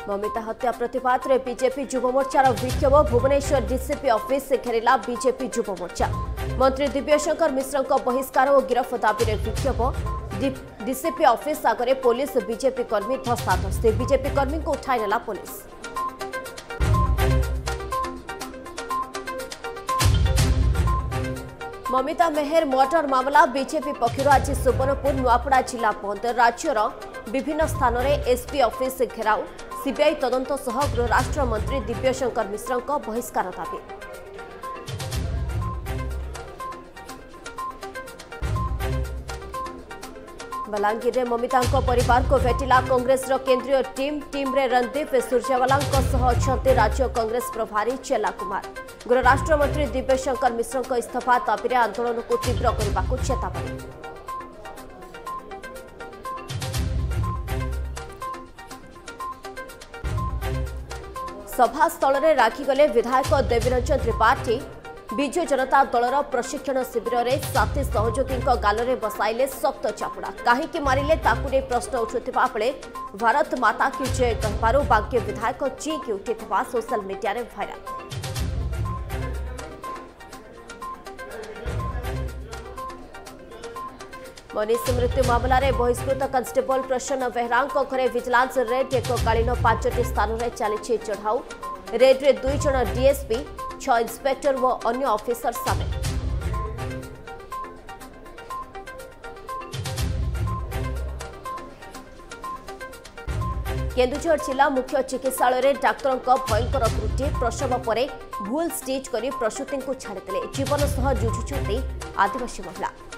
ममिता हत्या प्रतिवाद में बीजेपी युव मोर्चार विक्षोभ भुवनेश्वर डीसीपी ऑफिस से घेरिला बीजेपी युव मोर्चा मंत्री दिव्यशंकर मिश्र बहिष्कार और गिरफ दाबी में विक्षोभ डीसीपी ऑफिस आगे पुलिस बीजेपी कर्मी धस्ताधस्ती बीजेपी कर्मी को उठाई नेला पुलिस। ममितामेher मर्डर मामला बीजेपी पक्षर आज सुवर्णपुर नुआपड़ा जिला बंद राज्यर विभिन्न स्थान में एसपी ऑफिस घेराव सीबीआई तदंत सह गृह राष्ट्र मंत्री दिव्यशंकर मिश्र बहिष्कार दाबी। बलांगीर में ममिता परिवार को भेटिला कांग्रेस केंद्रीय टीम रे रणदीप सुरजेवाला अच्छा राज्य कांग्रेस प्रभारी चेला कुमार गृह राष्ट्र मंत्री दिव्यशंकर मिश्र इस्तीफा दाबी आंदोलन को तीव्र करने को चेतावनी। सभास्थल में राखीगले विधायक देवीरंजन त्रिपाठी विजु जनता दलर प्रशिक्षण शिविर में साथी सहयोगी गाल बसाइले सख्त चापुड़ा कहीं मारे ताकू प्रश्न उठुवा बेले भारत माता की जय कहू बाक्य विधायक चीकी उठी सोशल मीडिया रे भाइराल। मनीष मृत्यु मामलें बहिष्कृत कन्स्टेबल प्रसन्न बेहरा घरे विजिलेंस रेड एककालीन 5टी स्थान में चली चढ़ाऊ रेड्रे 2 जन डीएसपी 6 इंस्पेक्टर और अन्य ऑफिसर सामिल। केन्दुझर जिला मुख्य चिकित्सालय डाक्तर भयंकर त्रुटि प्रसव पर भूल स्टिच कर प्रसूति को छाड़ते जीवन सह जुझुंट आदिवासी महिला।